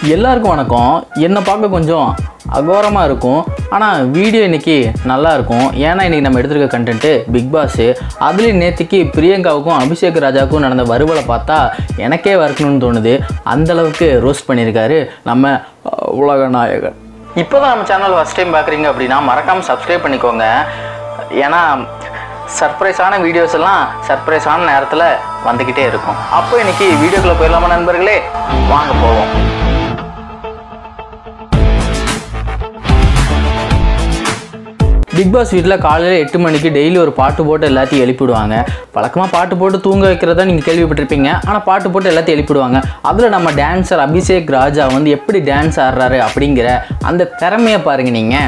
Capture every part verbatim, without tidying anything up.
எல்லாருக்கும் வணக்கம். என்ன பார்க்க கொஞ்சம் அகோரமாக இருக்கும், ஆனால் வீடியோ இன்றைக்கி நல்லாயிருக்கும். ஏன்னா இன்றைக்கி நம்ம எடுத்துருக்க கண்டென்ட்டு பிக் பாஸு. அதுலேயும் நேற்றுக்கு பிரியங்காவுக்கும் அபிஷேக் ராஜாவுக்கும் நடந்த வருவலை பார்த்தா எனக்கே வறுக்கணும்னு தோணுது. அந்தளவுக்கு ரோஸ்ட் பண்ணியிருக்காரு நம்ம உலக நாயகர். இப்போ தான் நம்ம சேனல் ஃபஸ்ட் டைம் பார்க்குறீங்க அப்படின்னா மறக்காமல் சப்ஸ்கிரைப் பண்ணிக்கோங்க. ஏன்னா சர்ப்ரைஸான வீடியோஸ் எல்லாம் சர்ப்ரைஸான நேரத்தில் வந்துக்கிட்டே இருக்கும். அப்போ இன்றைக்கி வீடியோக்குள்ளே போயிடலாமா நண்பர்களே? வாங்க போவோம். பிக் பாஸ் வீட்டில் காலையில் எட்டு மணிக்கு டெய்லி ஒரு பாட்டு போட்டு எல்லாத்தையும் எழுப்பிடுவாங்க. வழக்கமாக பாட்டு போட்டு தூங்க வைக்கிறதா நீங்கள் கேள்விப்பட்டிருப்பீங்க. ஆனால் பாட்டு போட்டு எல்லாத்தையும் எழுப்பிடுவாங்க. அதில் நம்ம டான்ஸர் அபிஷேக் ராஜா வந்து எப்படி டான்ஸ் ஆடுறாரு அப்படிங்கிற அந்த திறமையை பாருங்கள். நீங்கள்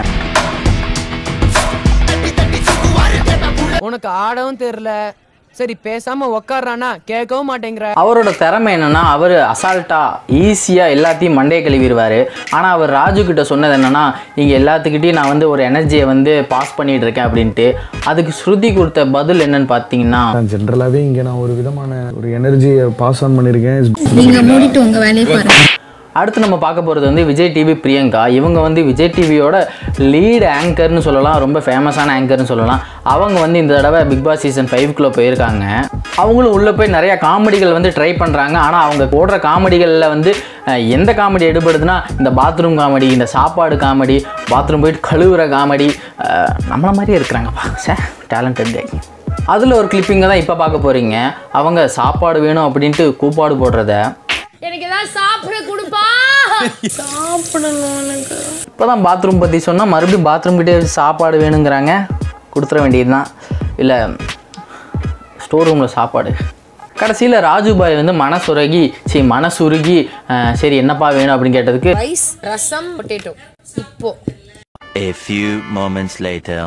உனக்கு ஆடவும் தெரியல, சரி பேசாம உக்காடுறானா கேட்கவும் மாட்டேங்கிற. அவரோட திறமை என்னன்னா, அவர் அசால்ட்டா ஈஸியாக எல்லாத்தையும் மண்டையை கழுவிடுவார். ஆனால் அவர் ராஜு கிட்ட சொன்னது என்னன்னா, நீங்கள் எல்லாத்துக்கிட்டையும் நான் வந்து ஒரு எனர்ஜியை வந்து பாஸ் பண்ணிட்டு இருக்கேன் அப்படின்ட்டு. அதுக்கு ஸ்ருதி கொடுத்த பதில் என்னன்னு பார்த்தீங்கன்னா, ஜென்ரலாகவே இங்கே நான் ஒரு விதமான ஒரு எனர்ஜியை பாஸ் ஆன் பண்ணியிருக்கேன். நீங்கள் மூடிட்டு உங்கள் வேலையை பாருங்க. அடுத்து நம்ம பார்க்க போகிறது வந்து விஜய் டிவி பிரியங்கா. இவங்க வந்து விஜய் டிவியோட லீடு ஆங்கர்னு சொல்லலாம், ரொம்ப ஃபேமஸான ஆங்கர்னு சொல்லலாம். அவங்க வந்து இந்த தடவை பிக் பாஸ் சீசன் ஃபைவ்க்குள்ளே போயிருக்காங்க. அவங்களும் உள்ளே போய் நிறையா காமெடிகள் வந்து ட்ரை பண்ணுறாங்க. ஆனால் அவங்க போடுற காமெடிகளில் வந்து எந்த காமெடி எடுபடுதுன்னா, இந்த பாத்ரூம் காமெடி, இந்த சாப்பாடு காமெடி, பாத்ரூம் போயிட்டு கழுவுற காமெடி. நம்மள மாதிரியே இருக்கிறாங்கப்பா, சார் டேலண்டட் கை. அதில் ஒரு கிளிப்பிங்கை தான் இப்போ பார்க்க போகிறீங்க. அவங்க சாப்பாடு வேணும் அப்படின்ட்டு கூப்பாடு போடுறத, எனக்கு ஏதாவது சாப்பிட கொடுப்பா, சாப்பிடணும் எனக்கு. இப்போ தான் பாத்ரூம் பற்றி சொன்னால் மறுபடியும் பாத்ரூம் கிட்டே சாப்பாடு வேணுங்கிறாங்க. கொடுத்துட வேண்டியது தான். இல்லை ஸ்டோர் ரூமில் சாப்பாடு. கடைசியில் ராஜுபாய் வந்து மனசுருகி சரி மனசுருகி சரி என்னப்பா வேணும் அப்படின்னு கேட்டதுக்கு ரைஸ், ரசம், பொட்டேட்டோ. இப்போ A few moments later.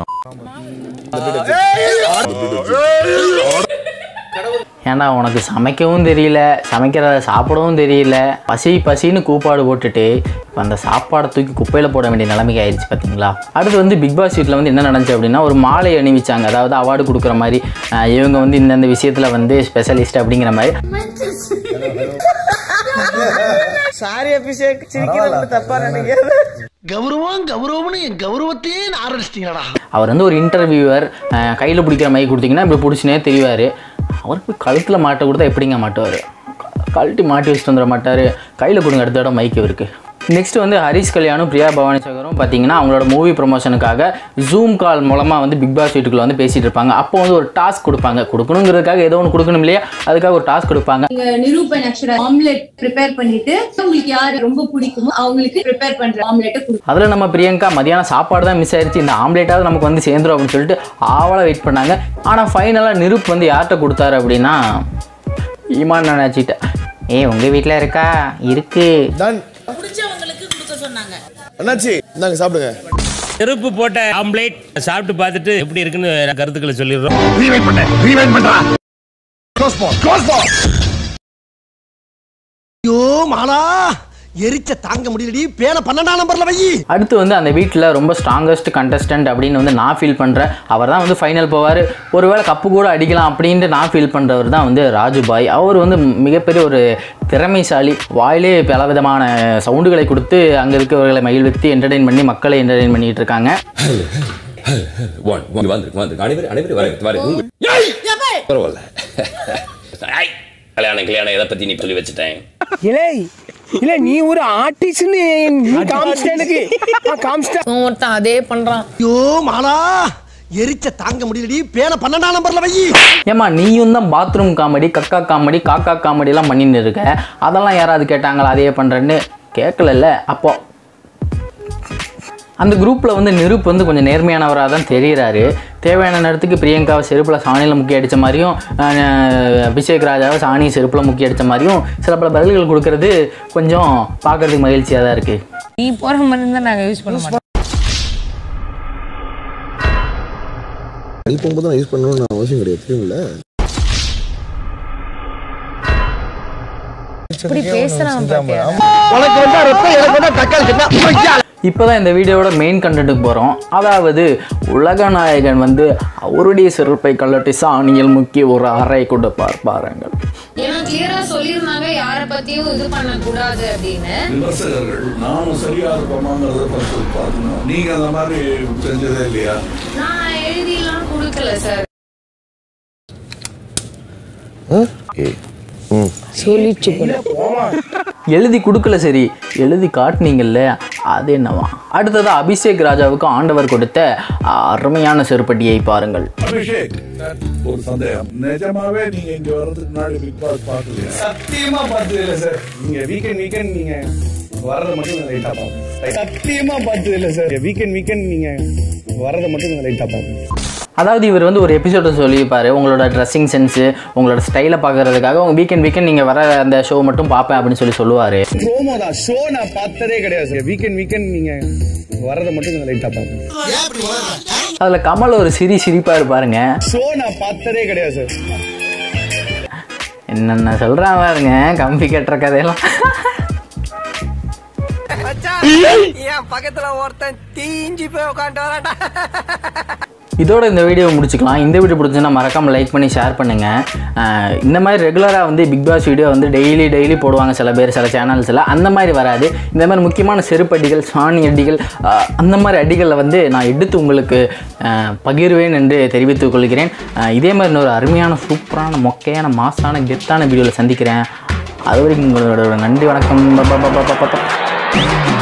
ஏன்னா உனக்கு சமைக்கவும் தெரியல, சமைக்கிறத சாப்பிடவும் தெரியல, பசி பசின்னு கூப்பாடு போட்டுட்டு இப்போ அந்த சாப்பாடை தூக்கி குப்பையில் போட வேண்டிய நிலைமைக்கு ஆயிடுச்சு பார்த்தீங்களா. அடுத்து வந்து பிக் பாஸ் வீட்டில் வந்து என்ன நடந்துச்சு அப்படின்னா, ஒரு மாலை அணிவிச்சாங்க. அதாவது அவார்டு கொடுக்குற மாதிரி, இவங்க வந்து இந்தந்த விஷயத்தில் வந்து ஸ்பெஷலிஸ்ட் அப்படிங்கிற மாதிரி. சாரி அபிஷேக், சிரிக்கிறது தப்பா நினைக்காத. கௌரவம் கௌரவம்னு என் கௌரவத்தையே ஆரம்பிச்சிட்டீங்களா. அவர் வந்து ஒரு இன்டர்வியூவர், கையில் பிடிக்கிற மாதிரி கொடுத்தீங்கன்னா இப்படி பிடிச்சினே தெரிவார். அவருக்கு கழுத்தில் மாட்ட கொடுத்தா எப்படிங்க மாட்டுவார்? கழட்டி மாட்டி வச்சுட்டு வந்துட மாட்டார். கையில் கொடுங்க அடுத்த இடம் மைக்கு இருக்குது. நெக்ஸ்ட் வந்து ஹரிஷ் கல்யாணும் பிரியா பவானி சகரும் பார்த்தீங்கன்னா அவங்களோட மூவி ப்ரொமோஷனுக்காக ஜூம் கால் மூலமாக வந்து பிக் பாஸ் வீட்டுக்குள்ளே வந்து பேசிகிட்டு இருப்பாங்க. அப்போ வந்து ஒரு டாஸ்க் கொடுப்பாங்க. கொடுக்கணுங்கிறதுக்காக ஏதோ ஒன்று கொடுக்கணும் இல்லையா, அதுக்காக ஒரு டாஸ்க் கொடுப்பாங்க. நிரூபன் ஆக்சுவலா ஆம்லெட் ப்ரிப்பேர் பண்ணிட்டு உங்களுக்கு யார் ரொம்ப பிடிக்குமோ அவங்களுக்கு ப்ரிப்பேர் பண்ற ஆம்லெட்டை கொடுக்கும். அதில் நம்ம பிரியங்கா மதியானம் சாப்பாடு தான் மிஸ் ஆயிடுச்சு, இந்த ஆம்லேட்டாவது நமக்கு வந்து சேர்ந்துடும் அப்படின்னு சொல்லிட்டு ஆவலாக வெயிட் பண்ணாங்க. ஆனால் ஃபைனலாக நிரூப் வந்து யார்கிட்ட கொடுத்தாரு அப்படின்னா, ஈமான் நினச்சிட்ட. ஏ உங்கள் வீட்டில் இருக்கா? இருக்கு. அண்ணாச்சி இந்தாங்க சாப்பிடுங்க. நெருப்பு போட்ட ஆம்லேட் சாப்பிட்டு பார்த்துட்டு எப்படி இருக்குன்னு கருத்துக்களை சொல்லிடுறோம். ரீவைண்ட் பண்ண ரீவைண்ட் பண்றா. Close ball close ball. ஐயோ மாலா, எரிச்ச தாங்க முடியலடி. பேன பன்னெண்டாம் நம்பர்ல வை. அடுத்து வந்து அந்த வீட்டில் ரொம்ப ஸ்ட்ராங்கஸ்ட் கண்டஸ்டன்ட் அப்படின்னு வந்து நான் ஃபீல் பண்ணுறேன். அவர் தான் வந்து ஃபைனல் போவார், ஒருவேளை கப்பு கூட அடிக்கலாம் அப்படின்ட்டு நான் ஃபீல் பண்ணுறவர் தான் வந்து ராஜுபாய். அவர் வந்து மிகப்பெரிய ஒரு திறமைசாலி. வாயிலே பல விதமான சவுண்டுகளை கொடுத்து அங்கே இருக்கிறவர்களை மகிழ்வித்து என்டர்டெயின் பண்ணி மக்களை என்டர்டெயின் பண்ணிட்டு இருக்காங்க. கல்யாணம் கல்யாணம் எதை பற்றி நீ சொல்லி வச்சுட்டேன். இல்லை இல்ல நீ ஒரு ஆர்டிஸ்ட்னு நீ காமிச்சிட்ட எனக்கு. காமிச்சிட்ட ஒருத்தன் அதே பண்றான். ஐயோ மாலா, எரிச்ச தாங்க முடியலடி. பேன பன்னெண்டாம் நம்பர்ல வை. ஏமா நீயும் தான் பாத்ரூம் காமெடி, கக்கா காமெடி, காக்கா காமெடிலாம் பண்ணிட்டு இருக்க. அதெல்லாம் யாராவது கேட்டாங்களா அதையே பண்ணுறேன்னு? கேட்கல. அப்போ அந்த குரூப்பில் வந்து நிரூப் வந்து கொஞ்சம் நேர்மையானவராக தான் தெரிகிறாரு. தேவையான நேரத்துக்கு பிரியங்காவை செருப்பில் சாணியில் முக்கி அடித்த மாதிரியும், அபிஷேக் ராஜாவை சாணி செருப்பில் முக்கி அடித்த மாதிரியும் சில பல பதில்கள் கொடுக்கறது கொஞ்சம் பார்க்கறதுக்கு மகிழ்ச்சியாக தான் இருக்குது. நீ போகிற மாதிரி இருந்தால் நாங்கள் யூஸ் பண்ண மாட்டோம். ஹெல்ப் பண்ணும்போது நான் யூஸ் பண்ணணும்னு அவசியம் கிடையாது. தெரியுங்களா? இப்படி பேசுகிறான். உனக்கு வந்தா ரத்தம், எனக்கு வந்தா தக்காளி சட்னி. இப்போ தான் இந்த வீடியோவோட மெயின் கண்டென்ட்டுக்கு போகிறோம். அதாவது உலகநாயகன் வந்து அவருடைய செருப்பை கழட்டி சாணியில் முக்கிய ஒரு அறை கொடுப்பார் பாருங்கள். ஏன்னா கிளியரா சொல்லிருந்தாங்க யாரை பத்தியும் இது பண்ண கூடாது அப்படின்னு. விமர்சகர்கள் நானும் சரியா இருப்போமாங்கிறத பற்றி பார்க்கணும். நீங்க அந்த மாதிரி செஞ்சதே இல்லையா? நான் எழுதிலாம் கொடுக்கல சார். சொல்லிச்சு எழுதி கொடுக்கல, சரி எழுதி காட்டினீங்கல்ல, அது என்னவா? அடுத்தது அபிஷேக் ராஜாவுக்கு ஆண்டவர் கொடுத்த அருமையான செருப்பட்டியை பாருங்கள். அபிஷேக், ஒரு சந்தேகம். நிஜமாவே நீங்க இங்க வர்றதுக்கு முன்னாடி பிக் பாஸ் பார்க்கலையா? சத்தியமா பார்த்தது இல்லை சார். நீங்க வீக்கெண்ட் வீக்கெண்ட் நீங்க வர்றதை மட்டும் நான் லைட்டா பார்ப்பேன். சத்தியமா பார்த்தது இல்லை சார். வீக்கெண்ட் வீக்கெண்ட் நீங்க வர்றதை மட்டும் நான் லைட்டா பார்ப்பேன். அதாவது இவர் வந்து ஒரு எபிசோட சொல்லியிருப்பார், உங்களோட ட்ரெஸ்ஸிங் சென்ஸு உங்களோட ஸ்டைலை பார்க்கறதுக்காக உங்கள் வீக்கெண்ட் வீக்கெண்ட் நீங்கள் வர அந்த ஷோ மட்டும் பார்ப்பேன் அப்படின்னு சொல்லி சொல்லுவார். ப்ரோமோ தான், ஷோ நான் பார்த்ததே கிடையாது சார். வீக்கெண்ட் வீக்கெண்ட் நீங்க வர்றதை மட்டும் நான் லைட்டா பார்ப்பேன். அதில் கமல் ஒரு சிரி சிரிப்பாக இருப்பாருங்க. ஷோ நான் பார்த்ததே கிடையாது சார். என்னென்ன சொல்கிறான் பாருங்க, கம்பி கட்டுற கதையெல்லாம். பக்கத்துல ஒருத்தன் தீஞ்சி போய் உட்காந்து வராட்டா. இதோட இந்த வீடியோ முடிச்சுக்கலாம். இந்த வீடியோ பிடிச்சுன்னா மறக்காமல் லைக் பண்ணி ஷேர் பண்ணுங்கள். இந்த மாதிரி ரெகுலராக வந்து பிக் பாஸ் வீடியோ வந்து டெய்லி டெய்லி போடுவாங்க சில பேர், சில சேனல்ஸில். அந்த மாதிரி வராது. இந்த மாதிரி முக்கியமான செருப்படிகள், சாணி அடிகள், அந்த மாதிரி அடிகளை வந்து நான் எடுத்து உங்களுக்கு பகிர்வேன் என்று தெரிவித்துக் கொள்கிறேன். இதே மாதிரி இன்னொரு அருமையான சூப்பரான மொக்கையான மாசான கெத்தான வீடியோவில் சந்திக்கிறேன். அது வரைக்கும் உங்களோட நன்றி, வணக்கம்.